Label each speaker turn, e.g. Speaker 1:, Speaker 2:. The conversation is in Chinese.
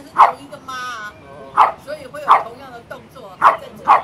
Speaker 1: 是同一个妈啊，所以会有同样的动作在这里。